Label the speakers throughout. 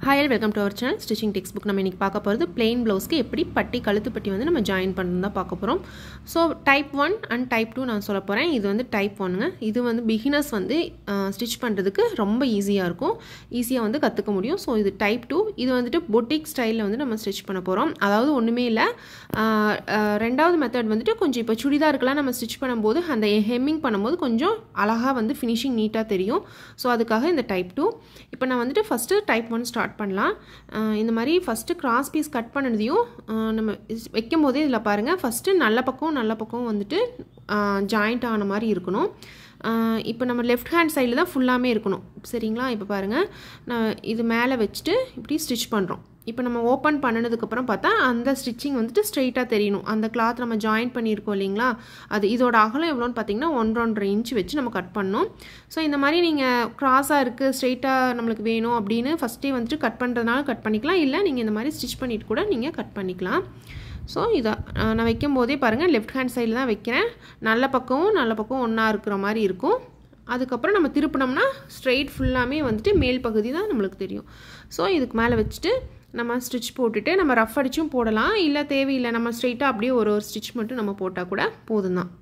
Speaker 1: Hi and welcome to our channel Stitching Textbook. நம்ம இன்னைக்கு பார்க்க போறது plain blouse க்கு எப்படி பட்டி கழுத்து பட்டி வந்து நம்ம ஜாயின் பண்ணனும் தான் பார்க்க போறோம். So type 1 and type 2 நான் சொல்ல போறேன். இது வந்து type 1ங்க. இது வந்து beginners வந்து ஸ்டிட்ச் பண்றதுக்கு ரொம்ப ஈஸியா இருக்கும். ஈஸியா வந்து கத்துக்க முடியும். So இது type 2. இது வந்துட்டு boutique ஸ்டைல்ல வந்து நம்ம ஸ்டிட்ச் பண்ண போறோம். அதாவது ஒண்ணுமே இல்ல. ரெண்டாவது மெத்தட் வந்துட்டு கொஞ்சம் இப்ப சுடிதார்க்கெல்லாம் நம்ம ஸ்டிட்ச் பண்ணும்போது அந்த ஹெம்மிங் பண்ணும்போது கொஞ்சம் அழகா வந்து ஃபினிஷிங் நீட்டா தெரியும். So அதுக்காக இந்த type 2. இப்போ நான் வந்துட்டு first type 1 ஸ்டார்ட் பண்ணலாம். இந்த மாதிரி ஃபர்ஸ்ட் கிராஸ் பீஸ் கட் பண்ணதையும் நம்ம வைக்கும்போதே இதில் பாருங்கள் ஃபஸ்ட்டு நல்ல பக்கம் வந்துட்டு ஜாயிண்ட் ஆன மாதிரி இருக்கணும். இப்போ நம்ம லெஃப்ட் ஹேண்ட் சைடில் தான் ஃபுல்லாமே இருக்கணும் சரிங்களா. இப்போ பாருங்கள் நான் இது மேலே வச்சுட்டு இப்படி ஸ்டிச் பண்ணுறோம். இப்போ நம்ம ஓப்பன் பண்ணினதுக்கப்புறம் பார்த்தா அந்த ஸ்டிச்சிங் வந்துட்டு ஸ்ட்ரெயிட்டாக தெரியணும். அந்த கிளாத் நம்ம ஜாயின் பண்ணியிருக்கோம் இல்லைங்களா, அது இதோட அகலம் எவ்வளோன்னு பார்த்தீங்கன்னா 1.5 இன்ச் வச்சு நம்ம கட் பண்ணோம். ஸோ இந்த மாதிரி நீங்கள் க்ராஸாக இருக்குது ஸ்ட்ரெயிட்டாக நம்மளுக்கு வேணும் அப்படின்னு ஃபஸ்ட்டே வந்துட்டு கட் பண்ணுறதுனால கட் பண்ணிக்கலாம், இல்லை நீங்கள் இந்த மாதிரி ஸ்டிச் பண்ணிவிட்டு கூட நீங்கள் கட் பண்ணிக்கலாம். ஸோ இதை நான் வைக்கும் போதே பாருங்கள் லெஃப்ட் ஹேண்ட் சைடில் தான் வைக்கிறேன். நல்ல பக்கம் ஒன்றா இருக்கிற மாதிரி இருக்கும். அதுக்கப்புறம் நம்ம திருப்பினோம்னா ஸ்ட்ரெயிட் ஃபுல்லாமே வந்துட்டு மேல் பகுதி தான் நம்மளுக்கு தெரியும். ஸோ இதுக்கு மேலே வச்சுட்டு நம்ம ஸ்டிச் போட்டுட்டு நம்ம ரஃப் அடிச்சும் போடலாம், இல்லை தேவையில்லை நம்ம ஸ்ட்ரெயிட்டாக அப்படியே ஒரு ஸ்டிச் மட்டும் நம்ம போட்டால் கூட போதும் தான்.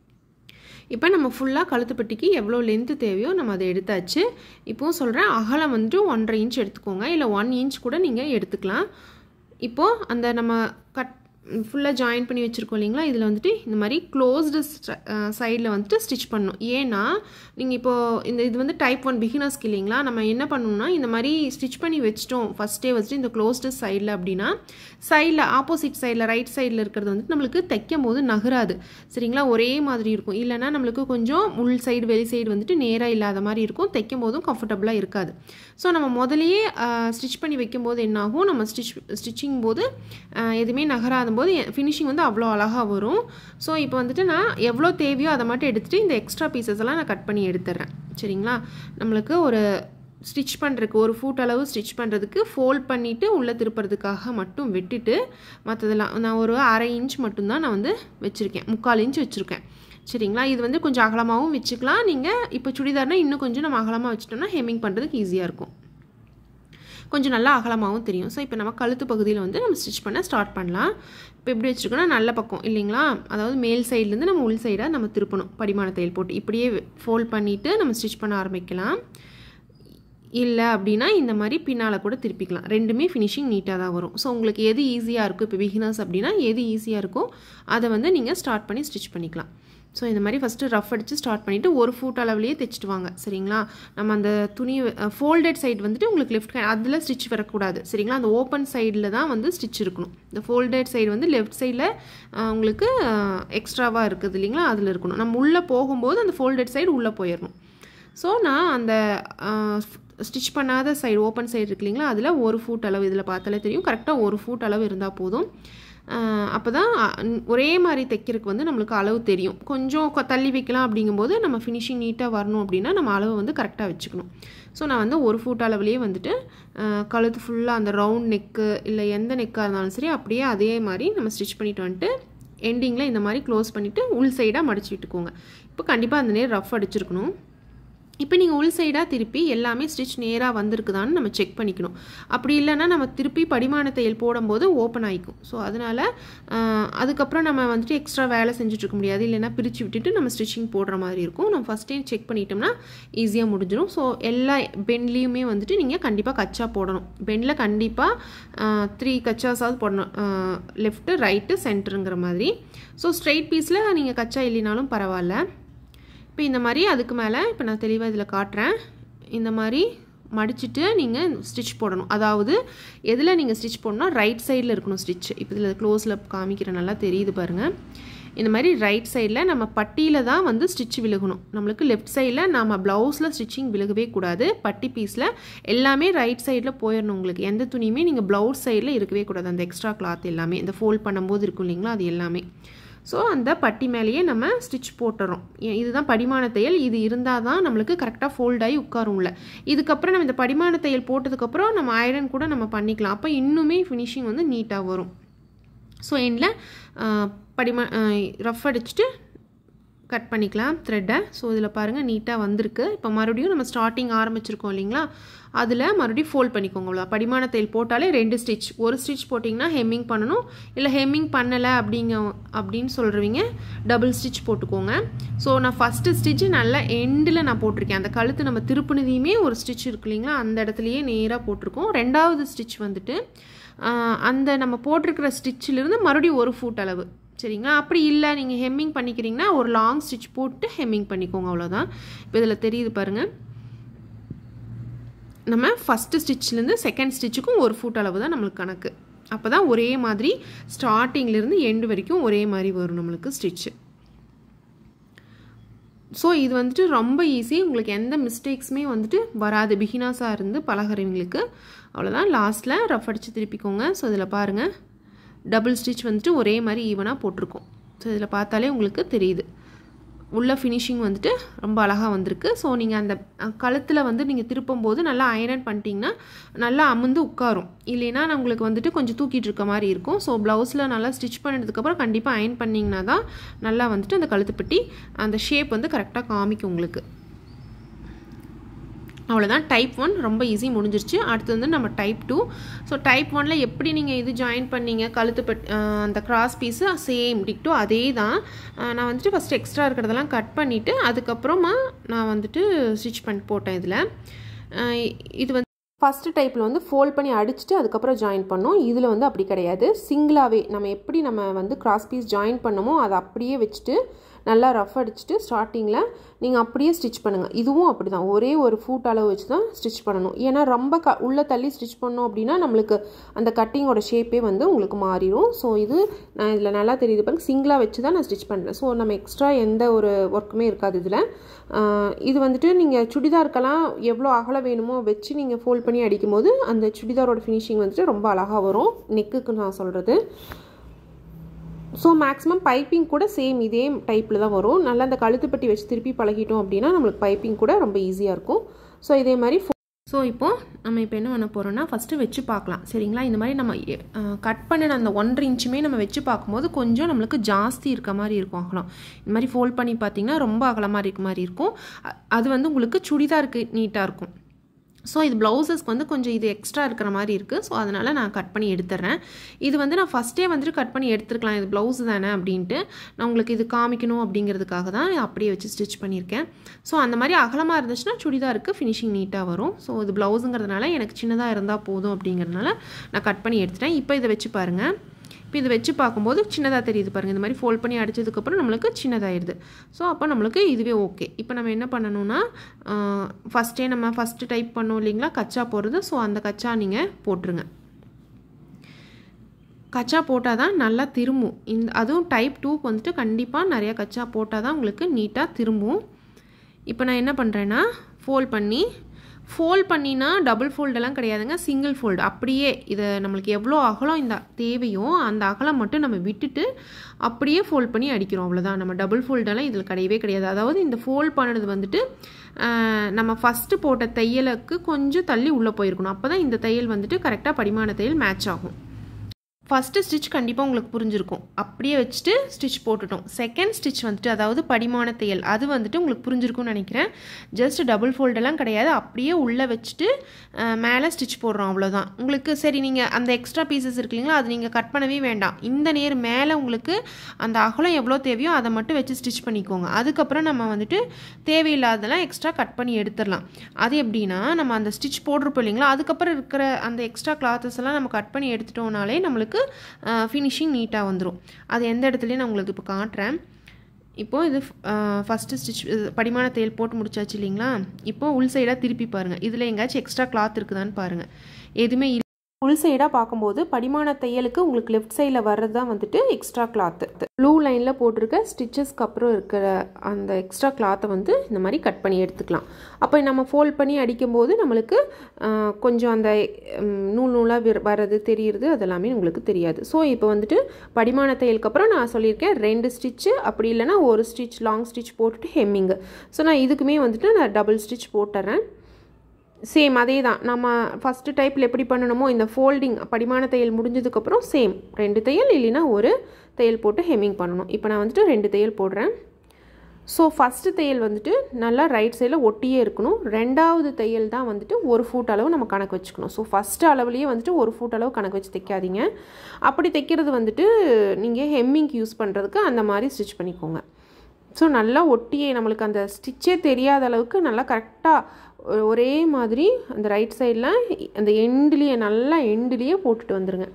Speaker 1: இப்போ நம்ம ஃபுல்லாக கழுத்துப்பட்டிக்கு எவ்வளோ லென்த்து தேவையோ நம்ம அதை எடுத்தாச்சு. இப்போவும் சொல்கிறேன் அகலம் வந்துட்டு 1.5 இன்ச் எடுத்துக்கோங்க, இல்லை 1 இன்ச் கூட நீங்கள் எடுத்துக்கலாம். இப்போது அந்த நம்ம கட் ஃபுல்லாக ஜாயின் பண்ணி வச்சுருக்கோம் இல்லைங்களா, இதில் வந்துட்டு இந்த மாதிரி க்ளோஸ்டு சைடில் வந்துட்டு ஸ்டிச் பண்ணணும். ஏன்னா நீங்கள் இப்போது இது வந்து டைப் 1 பிகினர்ஸ்க்கு இல்லைங்களா, நம்ம என்ன பண்ணணும்னா இந்த மாதிரி ஸ்டிச் பண்ணி வச்சிட்டோம் ஃபஸ்ட்டே வச்சுட்டு இந்த க்ளோஸ்டு சைடில் அப்படின்னா சைடில் ஆப்போசிட் சைடில் ரைட் சைடில் இருக்கிறது வந்துட்டு நம்மளுக்கு தைக்கும் போது நகராது சரிங்களா, ஒரே மாதிரி இருக்கும். இல்லைனா நம்மளுக்கு கொஞ்சம் உள் சைடு வெளி சைடு வந்துட்டு நேராக இல்லாத மாதிரி இருக்கும், தைக்கும் போதும் கம்ஃபர்டபுளாக இருக்காது. ஸோ நம்ம முதலையே ஸ்டிச் பண்ணி வைக்கும்போது என்னாகும், நம்ம ஸ்டிச்சிங் போது எதுவுமே நகராத போது ஃபினிஷிங் வந்து அவ்வளோ அழகாக வரும். ஸோ இப்போ வந்துட்டு நான் எவ்வளோ தேவையோ அதை மட்டும் எடுத்துகிட்டு இந்த எக்ஸ்ட்ரா பீசஸ் எல்லாம் நான் கட் பண்ணி எடுத்துடுறேன் சரிங்களா. நம்மளுக்கு ஒரு ஸ்டிச் பண்ணுறதுக்கு ஒரு ஃபூட் அளவு ஸ்டிச் பண்ணுறதுக்கு ஃபோல்ட் பண்ணிவிட்டு உள்ளே திருப்புறதுக்காக மட்டும் விட்டுட்டு மற்றதெல்லாம் நான் ஒரு 1/2 இன்ச் மட்டும்தான் நான் வந்து வச்சுருக்கேன், 3/4 இன்ச் வச்சுருக்கேன் சரிங்களா. இது வந்து கொஞ்சம் அகலமாகவும் வச்சுக்கலாம். நீங்கள் இப்போ சுடிதார்னால் இன்னும் கொஞ்சம் நம்ம அகலமாக வச்சுட்டோம்னா ஹெம்மிங் பண்ணுறதுக்கு ஈஸியாக இருக்கும், கொஞ்சம் நல்லா அகலமாகவும் தெரியும். ஸோ இப்போ நம்ம கழுத்து பகுதியில் வந்து நம்ம ஸ்டிச் பண்ண ஸ்டார்ட் பண்ணலாம். இப்போ எப்படி வச்சுருக்கோன்னா நல்ல பக்கம் இல்லைங்களா, அதாவது மேல் சைட்லேருந்து நம்ம உள் சைடாக நம்ம திருப்பணும். படிமான தையல் போட்டு இப்படியே ஃபோல்ட் பண்ணிவிட்டு நம்ம ஸ்டிச் பண்ண ஆரம்பிக்கலாம். இல்லை அப்படின்னா இந்த மாதிரி பின்னால் கூட திருப்பிக்கலாம், ரெண்டுமே ஃபினிஷிங் நீட்டாக தான் வரும். ஸோ உங்களுக்கு எது ஈஸியாக இருக்கும், இப்போ பிகினர்ஸ் அப்படின்னா எது ஈஸியாக இருக்கோ அதை வந்து நீங்கள் ஸ்டார்ட் பண்ணி ஸ்டிச் பண்ணிக்கலாம். ஸோ இந்த மாதிரி ஃபஸ்ட்டு ரஃப் அடித்து ஸ்டார்ட் பண்ணிவிட்டு ஒரு ஃபூட் அளவுலேயே தைச்சிட்டு வாங்க சரிங்களா. நம்ம அந்த துணி ஃபோல்டட் சைடு வந்துட்டு உங்களுக்கு லெஃப்ட் ஹேண்ட் அதில் ஸ்டிச் வரக்கூடாது சரிங்களா, அந்த ஓப்பன் சைடில் தான் வந்து ஸ்டிச் இருக்கணும். இந்த ஃபோல்டட் சைடு வந்து லெஃப்ட் சைடில் உங்களுக்கு எக்ஸ்ட்ராவாக இருக்குது இல்லைங்களா, அதில் இருக்கணும். நம்ம உள்ளே போகும்போது அந்த ஃபோல்டட் சைடு உள்ளே போயிடணும். ஸோ நான் அந்த ஸ்டிச் பண்ணாத சைடு ஓப்பன் சைடு இருக்கு இல்லைங்களா, அதில் ஒரு ஃபூட் அளவு இதில் பார்த்தாலே தெரியும், கரெக்டாக ஒரு ஃபூட் அளவு இருந்தால் போதும். அப்போ தான் ஒரே மாதிரி தைக்கிறதுக்கு வந்து நம்மளுக்கு அளவு தெரியும். கொஞ்சம் தள்ளி வைக்கலாம் அப்படிங்கும்போது நம்ம ஃபினிஷிங் நீட்டாக வரணும் அப்படின்னா நம்ம அளவு வந்து கரெக்டாக வச்சுக்கணும். ஸோ நான் வந்து ஒரு ஃபூட் அளவுலேயே வந்துட்டு கழுத்து ஃபுல்லாக அந்த ரவுண்ட் நெக்கு இல்லை எந்த நெக்காக இருந்தாலும் சரி அப்படியே அதே மாதிரி நம்ம ஸ்டிச் பண்ணிட்டு வந்துட்டு எண்டிங்கில் இந்த மாதிரி க்ளோஸ் பண்ணிவிட்டு உள் சைடாக மடிச்சு விட்டுக்கோங்க. இப்போ கண்டிப்பாக அந்த நேரம் ரஃப் அடிச்சிருக்கணும். இப்போ நீங்கள் உள் சைடாக திருப்பி எல்லாமே ஸ்டிச் நேராக வந்திருக்குதான்னு நம்ம செக் பண்ணிக்கணும். அப்படி இல்லைன்னா நம்ம திருப்பி படிமான தையல் போடும்போது ஓப்பன் ஆகிக்கும். ஸோ அதனால் அதுக்கப்புறம் நம்ம வந்துட்டு எக்ஸ்ட்ரா வேலை செஞ்சுட்ருக்க முடியாது, இல்லைன்னா பிரித்து விட்டுட்டு நம்ம ஸ்டிச்சிங் போடுற மாதிரி இருக்கும். நம்ம ஃபஸ்ட்டே செக் பண்ணிட்டோம்னா ஈஸியாக முடிஞ்சிடும். ஸோ எல்லா பெண்ட்லேயுமே வந்துட்டு நீங்கள் கண்டிப்பாக கச்சா போடணும். பெண்டில் கண்டிப்பாக 3 கச்சாஸாவது போடணும், லெஃப்ட்டு ரைட்டு சென்டருங்கிற மாதிரி. ஸோ ஸ்ட்ரெயிட் பீஸில் நீங்கள் கச்சா இல்லைனாலும் பரவாயில்ல. இப்போ இந்த மாதிரி அதுக்கு மேலே இப்போ நான் தெளிவாக இதில் காட்டுறேன், இந்த மாதிரி மடிச்சுட்டு நீங்கள் ஸ்டிச் போடணும். அதாவது எதில் நீங்கள் ஸ்டிச் போடணும்னா ரைட் சைடில் இருக்கணும் ஸ்டிச். இப்போ இதில் க்ளோஸில் காமிக்கிற நல்லா தெரியுது பாருங்கள். இந்த மாதிரி ரைட் சைடில் நம்ம பட்டியில் தான் வந்து ஸ்டிச் விழுகணும். நம்மளுக்கு லெஃப்ட் சைடில் நம்ம ப்ளவுஸில் ஸ்டிச்சிங் விழுகவே கூடாது. பட்டி பீஸில் எல்லாமே ரைட் சைடில் போயிடணும். உங்களுக்கு எந்த துணியுமே நீங்கள் ப்ளவுஸ் சைடில் இருக்கவே கூடாது. அந்த எக்ஸ்ட்ரா கிளாத் எல்லாமே இந்த ஃபோல்ட் பண்ணும்போது இருக்கும் இல்லைங்களா, அது எல்லாமே. ஸோ அந்த பட்டி மேலேயே நம்ம ஸ்டிச் போட்டுறோம். இதுதான் படிமான தையல். இது இருந்தால் தான் நம்மளுக்கு கரெக்டாக ஃபோல்ட் ஆகி உட்காரும்ல. இதுக்கப்புறம் நம்ம இந்த படிமான தையல் போட்டதுக்கப்புறம் நம்ம ஐரன் கூட நம்ம பண்ணிக்கலாம். அப்போ இன்னுமே ஃபினிஷிங் வந்து நீட்டாக வரும். ஸோ எண்டில் ரஃப் அடிச்சுட்டு கட் பண்ணிக்கலாம் த்ரெட்டை. ஸோ இதில் பாருங்கள் நீட்டாக வந்திருக்கு. இப்போ மறுபடியும் நம்ம ஸ்டார்டிங் ஆரம்பிச்சிருக்கோம் இல்லைங்களா, அதில் மறுபடியும் ஃபோல்ட் பண்ணிக்கோங்க. அவ்வளோ படிமான தையல் போட்டாலே 2 ஸ்டிச், ஒரு ஸ்டிச் போட்டிங்கன்னா ஹெம்மிங் பண்ணணும், இல்லை ஹெம்மிங் பண்ணலை அப்படின்னு சொல்கிறவங்க டபுள் ஸ்டிச் போட்டுக்கோங்க. ஸோ நான் ஃபஸ்ட்டு ஸ்டிச்சு நல்லா எண்டில் நான் போட்டிருக்கேன். அந்த கழுத்து நம்ம திருப்பினதையுமே ஒரு ஸ்டிச் இருக்கு இல்லைங்களா, அந்த இடத்துலையே நேராக போட்டிருக்கோம். 2வது ஸ்டிச் வந்துட்டு அந்த நம்ம போட்டிருக்கிற ஸ்டிச்சிலிருந்து மறுபடியும் 1 ஃபுட் அளவு, சரிங்களா. அப்படி இல்லை நீங்கள் ஹெம்மிங் பண்ணிக்கிறீங்கன்னா ஒரு லாங் ஸ்டிச் போட்டு ஹெம்மிங் பண்ணிக்கோங்க, அவ்வளோதான். இப்போ இதில் தெரியுது பாருங்கள், நம்ம ஃபஸ்ட்டு ஸ்டிச்சிலேருந்து செகண்ட் ஸ்டிச்சுக்கும் 1 ஃபுட் அளவு தான் நம்மளுக்கு கணக்கு. அப்போ தான் ஒரே மாதிரி ஸ்டார்டிங்லேருந்து எண்டு வரைக்கும் ஒரே மாதிரி வரும் நம்மளுக்கு ஸ்டிச்சு. ஸோ இது வந்துட்டு ரொம்ப ஈஸி, உங்களுக்கு எந்த மிஸ்டேக்ஸுமே வந்துட்டு வராது பிகினர்ஸாக இருந்து பழகிறவங்களுக்கு. அவ்வளோதான், லாஸ்ட்டில் ரஃப் அடித்து திருப்பிக்கோங்க. ஸோ இதில் பாருங்கள் டபுள் ஸ்டிச் வந்துட்டு ஒரே மாதிரி ஈவனாக போட்டிருக்கோம். ஸோ இதில் பார்த்தாலே உங்களுக்கு தெரியுது உள்ள ஃபினிஷிங் வந்துட்டு ரொம்ப அழகாக வந்திருக்கு. ஸோ நீங்கள் அந்த கழுத்தில் வந்து நீங்கள் திருப்பும் போது நல்லா அயரன் பண்ணிட்டீங்கன்னா நல்லா அமுந்து உட்காரும், இல்லைன்னா உங்களுக்கு வந்துட்டு கொஞ்சம் தூக்கிட்டு இருக்க மாதிரி இருக்கும். ஸோ ப்ளவுஸில் நல்லா ஸ்டிச் பண்ணதுக்கப்புறம் கண்டிப்பாக அயன் பண்ணிங்கன்னா தான் நல்லா வந்துட்டு அந்த கழுத்துப்பட்டி அந்த ஷேப் வந்து கரெக்டாக காமிக்கும் உங்களுக்கு. அவ்வளோதான், டைப் 1 ரொம்ப ஈஸி முடிஞ்சிருச்சு. அடுத்து வந்து நம்ம டைப் 2. ஸோ டைப் 1ல் எப்படி நீங்கள் இது ஜாயின் பண்ணீங்க அந்த கிராஸ் பீஸு சேம் டிக்டோ அதே தான். நான் வந்துட்டு ஃபஸ்ட்டு எக்ஸ்ட்ரா இருக்கிறதெல்லாம் கட் பண்ணிவிட்டு அதுக்கப்புறமா நான் வந்துட்டு ஸ்டிச் பண்ணி போட்டேன். இதில் இது வந்து ஃபஸ்ட்டு டைப்பில் வந்து ஃபோல்ட் பண்ணி அடிச்சுட்டு அதுக்கப்புறம் ஜாயின் பண்ணோம். இதில் வந்து அப்படி கிடையாது, சிங்கிளாகவே நம்ம வந்து கிராஸ் பீஸ் ஜாயின் பண்ணமோ அதை அப்படியே வச்சுட்டு நல்லா ரஃப் அடிச்சுட்டு ஸ்டார்டிங்கில் நீங்கள் அப்படியே ஸ்டிச் பண்ணுங்கள். இதுவும் அப்படி தான், ஒரே ஒரு ஃபுட் அளவு வச்சு தான் ஸ்டிச் பண்ணணும். ஏன்னா ரொம்ப உள்ளே தள்ளி ஸ்டிச் பண்ணோம் அப்படின்னா நம்மளுக்கு அந்த கட்டிங்கோட ஷேப்பே வந்து உங்களுக்கு மாறிடும். ஸோ இது நான் இதில் நல்லா தெரியுது பாருங்க, சிங்கிளாக வச்சு தான் நான் ஸ்டிச் பண்ணுறேன். ஸோ நம்ம எக்ஸ்ட்ரா எந்த ஒரு ஒர்க்குமே இருக்காது இதில். இது வந்துட்டு நீங்கள் சுடிதாருக்கெல்லாம் எவ்வளோ அகலம் வேணுமோ வச்சு நீங்கள் ஃபோல்ட் பண்ணி அடிக்கும்போது அந்த சுடிதாரோட ஃபினிஷிங் வந்துட்டு ரொம்ப அழகாக வரும். நெக்குக்கு நான் சொல்கிறது. ஸோ மேக்ஸிமம் பைப்பிங் கூட சேம் இதே டைப்பில் தான் வரும். நல்லா அந்த கழுத்துப்பட்டி வச்சு திருப்பி பழகிட்டோம் அப்படின்னா நம்மளுக்கு பைப்பிங் கூட ரொம்ப ஈஸியாக இருக்கும். ஸோ இதே மாதிரி ஸோ இப்போது நம்ம இப்போ என்ன பண்ண போகிறோம்னா ஃபஸ்ட்டு வச்சு பார்க்கலாம், சரிங்களா. இந்த மாதிரி நம்ம கட் பண்ணின அந்த 1.5 இன்ச்சுமே நம்ம வச்சு பார்க்கும்போது கொஞ்சம் நம்மளுக்கு ஜாஸ்தி இருக்க மாதிரி இருக்கும் அகலம். இந்த மாதிரி ஃபோல்ட் பண்ணி பார்த்திங்கன்னா ரொம்ப அகலமாக இருக்க மாதிரி இருக்கும். அது வந்து உங்களுக்கு சுடிதாருக்கு நீட்டாக இருக்கும். ஸோ இது ப்ளவுஸஸ்க்கு வந்து கொஞ்சம் இது எக்ஸ்ட்ரா இருக்கிற மாதிரி இருக்குது. ஸோ அதனால் நான் கட் பண்ணி எடுத்துடுறேன். இது வந்து நான் ஃபஸ்ட்டே வந்துட்டு கட் பண்ணி எடுத்துருக்கலாம், இது ப்ளவுஸ் தானே அப்படின்ட்டு. நான் உங்களுக்கு இது காமிக்கணும் அப்படிங்கிறதுக்காக தான் அப்படியே வச்சு ஸ்டிச் பண்ணியிருக்கேன். ஸோ அந்த மாதிரி அகலமாக இருந்துச்சுன்னா சுடிதாருக்கு ஃபினிஷிங் நீட்டாக வரும். ஸோ இது ப்ளவுஸுங்கிறதுனால எனக்கு சின்னதாக இருந்தால் போதும் அப்படிங்கிறதுனால நான் கட் பண்ணி எடுத்துட்டேன். இப்போ இதை வச்சு பாருங்கள். இப்போ இதை வச்சு பார்க்கும்போது சின்னதாக தெரியுது பாருங்கள். இந்த மாதிரி ஃபோல்ட் பண்ணி அடித்ததுக்கப்புறம் நம்மளுக்கு சின்னதாகிடுது. ஸோ அப்போ நம்மளுக்கு இதுவே ஓகே. இப்போ நம்ம என்ன பண்ணணும்னா நம்ம ஃபஸ்ட்டு டைப் பண்ணோம் இல்லைங்களா கச்சா போடுறது. ஸோ அந்த கச்சா நீங்கள் போட்டுருங்க. கச்சா போட்டால் தான் நல்லா திரும்பும். அதுவும் டைப் 2க்கு வந்துட்டு கண்டிப்பாக நிறையா கச்சா போட்டால் தான் உங்களுக்கு நீட்டாக திரும்பும். இப்போ நான் என்ன பண்ணுறேன்னா ஃபோல்ட் பண்ணினா டபுள் ஃபோல்டெல்லாம் கிடையாதுங்க, சிங்கிள் ஃபோல்டு. அப்படியே இதை நம்மளுக்கு எவ்வளோ அகலம் இந்த தேவையோ அந்த அகலம் மட்டும் நம்ம விட்டுட்டு அப்படியே ஃபோல்ட் பண்ணி அடிக்கிறோம், அவ்வளோதான். நம்ம டபுள் ஃபோல்டெல்லாம் இதில் கிடையவே கிடையாது. அதாவது இந்த ஃபோல்ட் பண்ணது வந்துட்டு நம்ம ஃபஸ்ட்டு போட்ட தையலுக்கு கொஞ்சம் தள்ளி உள்ளே போயிருக்கணும். அப்போ தான் இந்த தையல் வந்துட்டு கரெக்டாக படிமான தையல் மேட்ச் ஆகும். ஃபஸ்ட்டு ஸ்டிச் கண்டிப்பாக உங்களுக்கு புரிஞ்சிருக்கும், அப்படியே வச்சுட்டு ஸ்டிச் போட்டுட்டோம். செகண்ட் ஸ்டிச் வந்துட்டு அதாவது படிமான தையல் அது வந்துட்டு உங்களுக்கு புரிஞ்சிருக்கும்னு நினைக்கிறேன். ஜஸ்ட் டபுள் ஃபோல்டெல்லாம் கிடையாது, அப்படியே உள்ளே வச்சுட்டு மேலே ஸ்டிச் போடுறோம், அவ்வளோதான். உங்களுக்கு சரி நீங்கள் அந்த எக்ஸ்ட்ரா பீசஸ் இருக்கு இல்லைங்களா அது நீங்கள் கட் பண்ணவே வேண்டாம். இந்த நேர் மேலே உங்களுக்கு அந்த அகலம் எவ்வளோ தேவையோ அதை மட்டும் வச்சு ஸ்டிச் பண்ணிக்கோங்க. அதுக்கப்புறம் நம்ம வந்துட்டு தேவையில்லாதெல்லாம் எக்ஸ்ட்ரா கட் பண்ணி எடுத்துடலாம். அது எப்படின்னா நம்ம அந்த ஸ்டிச் போடுறப்போ இல்லைங்களா அதுக்கப்புறம் இருக்கிற அந்த எக்ஸ்ட்ரா கிளாத்தஸ் எல்லாம் நம்ம கட் பண்ணி எடுத்துட்டோம்னாலே நம்மளுக்கு ஃபினிஷிங் நீட்டாக வந்துடும். அது எந்த இடத்துலையும் நான் உங்களுக்கு இப்போ காட்டுறேன். இப்போது இது ஃபஸ்ட்டு ஸ்டிச் படிமான தையல் போட்டு முடிச்சாச்சு இல்லைங்களா. இப்போது உள் சைடாக திருப்பி பாருங்கள், இதில் எங்கேயாச்சும் எக்ஸ்ட்ரா கிளாத் இருக்குதான்னு பாருங்கள். எதுவுமே இல்லை. உள் சைடாக பார்க்கும்போது படிமான தையலுக்கு உங்களுக்கு லெஃப்ட் சைடில் வர்றது தான் வந்துட்டு எக்ஸ்ட்ரா கிளாத்து. ப்ளூ லைனில் போட்டிருக்க ஸ்டிச்சஸ்க்கு அப்புறம் இருக்கிற அந்த எக்ஸ்ட்ரா கிளாத்தை வந்து இந்த மாதிரி கட் பண்ணி எடுத்துக்கலாம். அப்போ நம்ம ஃபோல்ட் பண்ணி அடிக்கும்போது நம்மளுக்கு கொஞ்சம் அந்த நூலாக வர்றது தெரியுறது அதெல்லாமே உங்களுக்கு தெரியாது. ஸோ இப்போ வந்துட்டு படிமான தையலுக்கு அப்புறம் நான் சொல்லியிருக்கேன் 2 ஸ்டிச்சு, அப்படி இல்லைனா ஒரு ஸ்டிச் லாங் ஸ்டிச் போட்டுட்டு ஹெம்மிங்கு. ஸோ நான் இதுக்குமே வந்துட்டு நான் டபுள் ஸ்டிச் போட்டுறேன். சேம் அதே தான் நம்ம ஃபஸ்ட்டு டைப்பில் எப்படி பண்ணணுமோ இந்த ஃபோல்டிங் படிமான தையல் முடிஞ்சதுக்கப்புறம் சேம் 2 தையல் இல்லைன்னா ஒரு தையல் போட்டு ஹெம்மிங் பண்ணணும். இப்போ நான் வந்துட்டு 2 தையல் போடுறேன். ஸோ ஃபஸ்ட்டு தையல் வந்துட்டு நல்லா ரைட் சைடில் ஒட்டியே இருக்கணும். ரெண்டாவது தையல் தான் வந்துட்டு 1 ஃபுட் அளவு நம்ம கணக்கு வச்சுக்கணும். ஸோ ஃபஸ்ட்டு அளவுலேயே வந்துட்டு 1 ஃபுட் அளவு கணக்கு வச்சு தைக்காதீங்க. அப்படி தைக்கிறது வந்துட்டு நீங்கள் ஹெம்மிங்க்கு யூஸ் பண்ணுறதுக்கு அந்த மாதிரி ஸ்டிச் பண்ணிக்கோங்க. ஸோ நல்லா ஒட்டியே நம்மளுக்கு அந்த ஸ்டிச்சே தெரியாத அளவுக்கு நல்லா கரெக்டாக ஒரே மாதிரி அந்த ரைட் சைடில் அந்த எண்டுலேயே நல்லா எண்டுலேயே போட்டுட்டு வந்துடுங்க.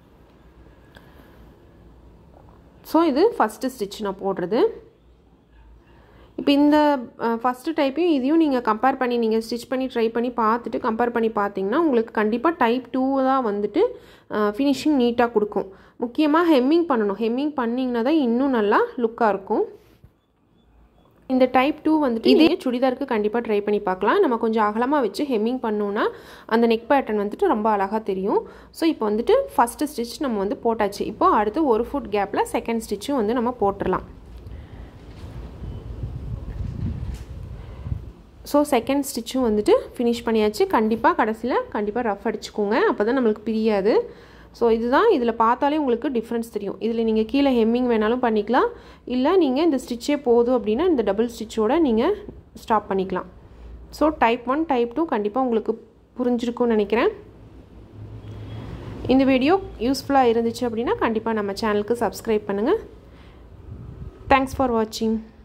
Speaker 1: ஸோ இது ஃபஸ்ட்டு ஸ்டிச் நான் போடுறது. இப்போ இந்த ஃபஸ்ட்டு டைப்பையும் இதையும் நீங்கள் கம்பேர் பண்ணி நீங்கள் ஸ்டிச் பண்ணி ட்ரை பண்ணி பார்த்துட்டு கம்பேர் பண்ணி பார்த்தீங்கன்னா உங்களுக்கு கண்டிப்பாக டைப் 2 தான் வந்துட்டு ஃபினிஷிங் நீட்டாக கொடுக்கும். முக்கியமாக ஹெம்மிங் பண்ணணும். ஹெம்மிங் பண்ணிங்கன்னா தான் இன்னும் நல்லா லுக்காக இருக்கும். இந்த டைப் 2 வந்துட்டு இதே சுடிதாருக்கு கண்டிப்பாக ட்ரை பண்ணி பார்க்கலாம். நம்ம கொஞ்சம் அகலமாக வச்சு ஹெம்மிங் பண்ணோன்னா அந்த நெக் பேட்டர்ன் வந்துட்டு ரொம்ப அழகாக தெரியும். ஸோ இப்போ வந்துட்டு ஃபஸ்ட்டு ஸ்டிச் நம்ம வந்து போட்டாச்சு. இப்போது அடுத்து 1 ஃபுட் கேப்பில் செகண்ட் ஸ்டிச்சும் வந்து நம்ம போட்டுடலாம். ஸோ செகண்ட் ஸ்டிச்சும் வந்துட்டு ஃபினிஷ் பண்ணியாச்சு. கண்டிப்பாக கடைசியில் கண்டிப்பாக ரஃப் அடிச்சுக்கோங்க, அப்போ தான் நம்மளுக்கு பிரியாது. ஸோ இதுதான் இதில் பார்த்தாலே உங்களுக்கு டிஃப்ரென்ஸ் தெரியும். இதில் நீங்கள் கீழே ஹெம்மிங் வேணாலும் பண்ணிக்கலாம், இல்லை நீங்கள் இந்த ஸ்டிச்சே போதும் அப்படின்னா இந்த டபுள் ஸ்டிச்சோடு நீங்கள் ஸ்டாப் பண்ணிக்கலாம். ஸோ டைப் 1 டைப் 2 கண்டிப்பாக உங்களுக்கு புரிஞ்சிருக்கும்னு நினைக்கிறேன். இந்த வீடியோ யூஸ்ஃபுல்லாக இருந்துச்சு அப்படின்னா கண்டிப்பாக நம்ம சேனலுக்கு சப்ஸ்கிரைப் பண்ணுங்கள். தேங்க்ஸ் ஃபார் வாட்சிங்.